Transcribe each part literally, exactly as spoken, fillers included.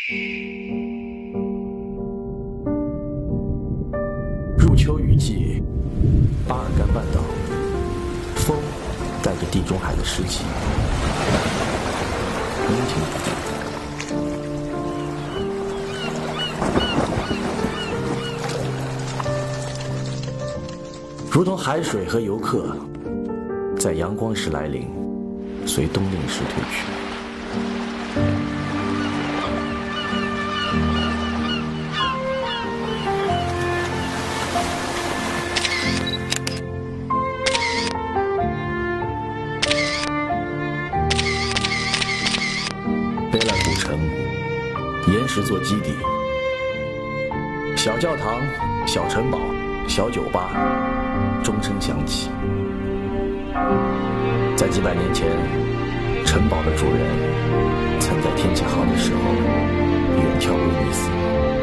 入秋雨季，巴尔干半岛，风带着地中海的湿气，阴晴不定。如同海水和游客，在阳光时来临，随冬令时退去。贝莱古城，岩石做基地，小教堂、小城堡、小酒吧，钟声响起。在几百年前，城堡的主人曾在天气好的时候远眺威尼斯。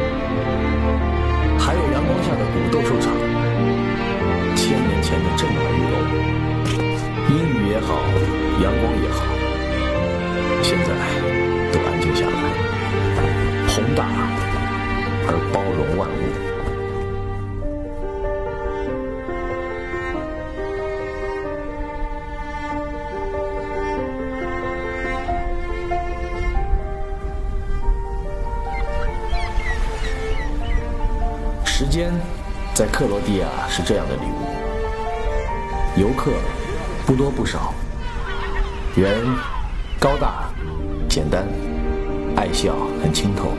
还有阳光下的古斗兽场，千年前的震耳欲聋。阴雨也好，阳光也好，现在都安静下来，宏大而包容万物。时间在克罗地亚是这样的礼物，游客不多不少，人高大简单，爱笑很清透。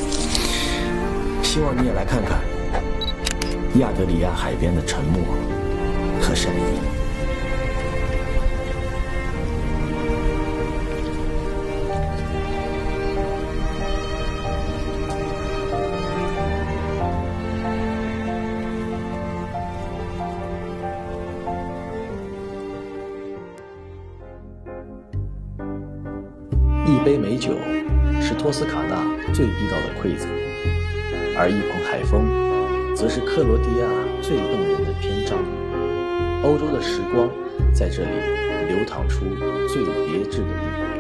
希望你也来看看亚得里亚海边的沉默和善意。一杯美酒是托斯卡纳最地道的馈赠，而一捧海风则是克罗地亚最动人的篇章。欧洲的时光在这里流淌出最别致的韵味。